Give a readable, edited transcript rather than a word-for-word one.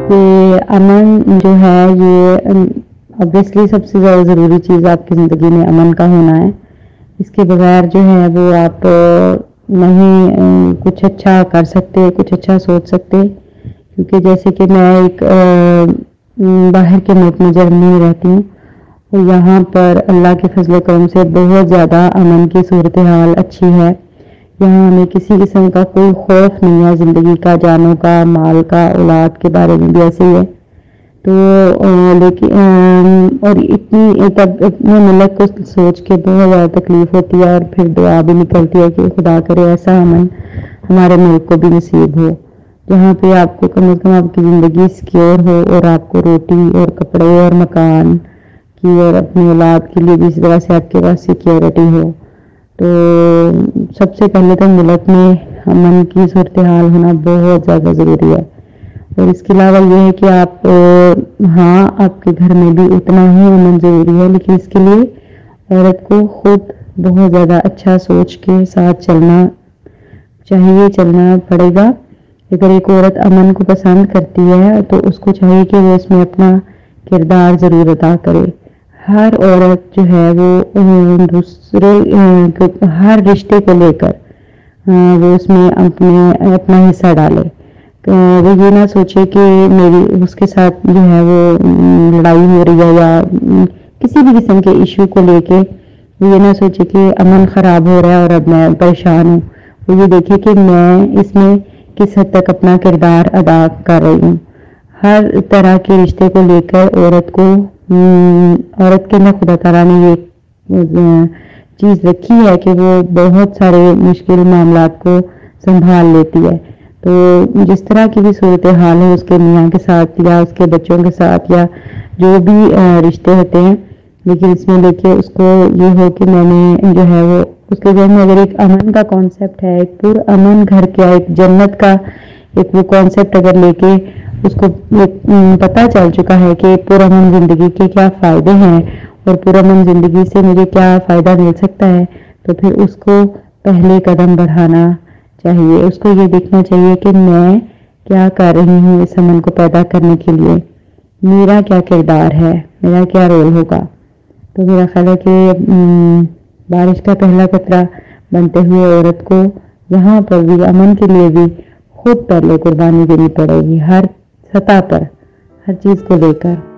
کہ امن جو ہے یہ obviously سب سے زیادہ ضروری چیز آپ کی زندگی میں امن کا ہونا ہے. اس کے بغیر جو ہے وہ آپ نہیں کچھ اچھا کر سکتے، کچھ اچھا سوچ سکتے. کیونکہ جیسے کہ میں ایک باہر کے ملک میں جرمنی میں رہتی ہوں، اور یہاں پر اللہ کے فضل و کرم سے بہت زیادہ امن کی صورتحال اچھی ہے. یہاں ہمیں کسی قسم کا کوئی خوف نہیں ہے، زندگی کا، جانوں کا، مال کا، اولاد کے بارے میں بھی ایسے ہی ہے. تو لیکن اور اتنے ملک کو سوچ کے بہت زیادہ تکلیف ہوتی ہے، اور پھر دعا بھی نکلتی ہے کہ خدا کرے ایسا امن ہمارے ملک کو بھی نصیب ہو، جہاں پہ آپ کو کم از کم آپ کی زندگی سیکیور ہو، اور آپ کو روٹی اور کپڑے اور مکان کی اور اپنی اولاد کے لیے بھی اس طرح سے آپ کے پاس سیکیورٹی ہو. تو سب سے پہلے تو ملک میں امن کی صورتحال ہونا بہت زیادہ ضروری ہے. اور اس کے علاوہ یہ ہے کہ آپ آپ کے گھر میں بھی اتنا ہی امن ضروری ہے، لیکن اس کے لیے عورت کو خود بہت زیادہ اچھا سوچ کے ساتھ چلنا پڑے گا. اگر ایک عورت امن کو پسند کرتی ہے تو اس کو چاہیے کہ وہ اس میں اپنا کردار ضرور ادا کرے. ہر عورت جو ہے وہ دوسرے ہر رشتے کو لے کر وہ اس میں اپنا حصہ ڈالے. وہ یہ نہ سوچے کہ اس کے ساتھ جو ہے وہ لڑائی ہو رہی ہے، یا کسی بھی قسم کے ایشو کو لے کے وہ یہ نہ سوچے کہ امن خراب ہو رہا ہے اور اب میں پریشان ہوں. وہ یہ دیکھے کہ میں اس میں کس حد تک اپنا کردار ادا کر رہی ہوں. ہر طرح کے رشتے کو لے کر عورت کے اندر خدا تعالیٰ نے یہ چیز رکھی ہے کہ وہ بہت سارے مشکل معاملات کو سنبھال لیتی ہے. تو جس طرح کی بھی صورتحال ہے اس کے میاں کے ساتھ یا اس کے بچوں کے ساتھ یا جو بھی رشتے ہوتے ہیں، لیکن اس میں دیکھیے اس کو یہ ہو کہ میں نے جو ہے وہ اس کے ذہن میں اگر ایک امن کا کانسیپٹ ہے، ایک پر امن گھر کا، ایک جنت کا ایک وہ کانسیپٹ اگر لے کے اس کو پتہ چل چکا ہے کہ پر امن زندگی کے کیا فائدے ہیں اور پر امن زندگی سے مجھے کیا فائدہ مل سکتا ہے، تو پھر اس کو پہلے قدم بڑھانا چاہیے. اس کو یہ دیکھنا چاہیے کہ میں کیا کر رہی ہوں اس امن کو پیدا کرنے کے لیے، میرا کیا کردار ہے، میرا کیا رول ہوگا. تو میرا خیال ہے کہ بارش کا پہلا قطرہ بنتے ہوئے عورت کو یہاں پر بھی امن کے لیے بھی خود پہلے قربانی دینی پڑے گی، ہر سطح پر، ہر چیز کو لے کر.